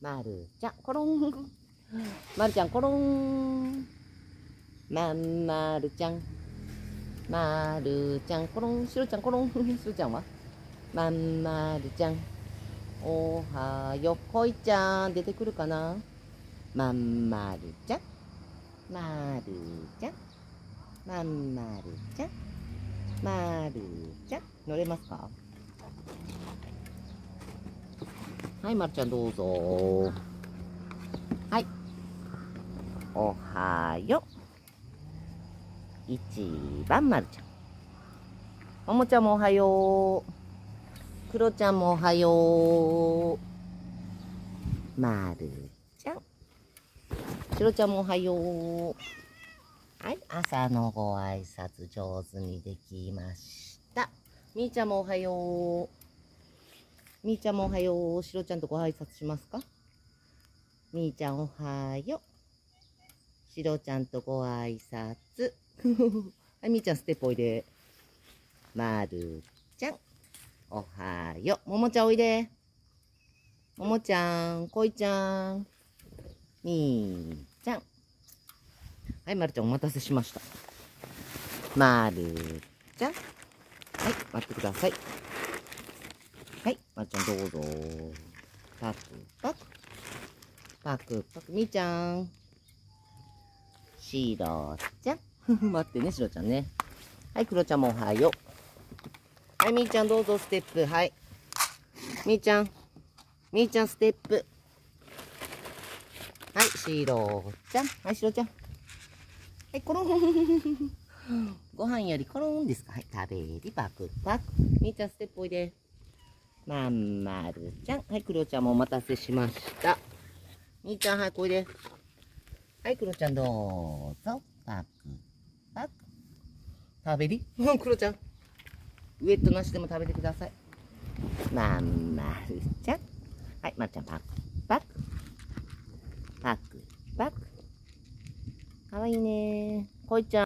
まるちゃん、コロン。まるちゃん、コロン。まんまるちゃん。まるちゃん、コロン。しろちゃん、コロン。しろちゃんはまんまるちゃん。おはよ。こいちゃん、出てくるかな。まんまるちゃん。まるちゃん。まんまるちゃん。まるちゃん。乗れますか。はい、まるちゃんどうぞ。はい。おはよ。一番まるちゃん。ももちゃんもおはよう。クロちゃんもおはよう。まるちゃん。しろちゃんもおはよう。はい、朝のご挨拶上手にできました。みーちゃんもおはよう。みーちゃんもおはよう。しろちゃんとご挨拶しますか。みーちゃんおはよう。しろちゃんとご挨拶。はい、みーちゃんステップおいで。まるちゃん。おはよう。ももちゃんおいで。ももちゃん、こいちゃん。みーちゃん。はい、まるちゃんお待たせしました。まるちゃん。はい、待ってください。はい、まるちゃんどうぞ。パクパク。パクパク。みーちゃん。しろちゃん。待ってね、しろちゃんね。はい、クロちゃんもおはよう。はい、みーちゃんどうぞ、ステップ。はい。みーちゃん。みーちゃんステップ。はい、しろちゃん。はい、しろちゃん。はい、コロン。ご飯よりコロンですか。はい、食べり、パクパク。みーちゃんステップおいで。まんまるちゃん。はい、クロちゃんもお待たせしました。みーちゃん、はい、こいで。はい、クロちゃんどうぞ。パクパク。食べりクロちゃん。ウエットなしでも食べてください。まんまるちゃん。はい、まるちゃん、パクパク。パクパク。かわいいね。こいちゃん。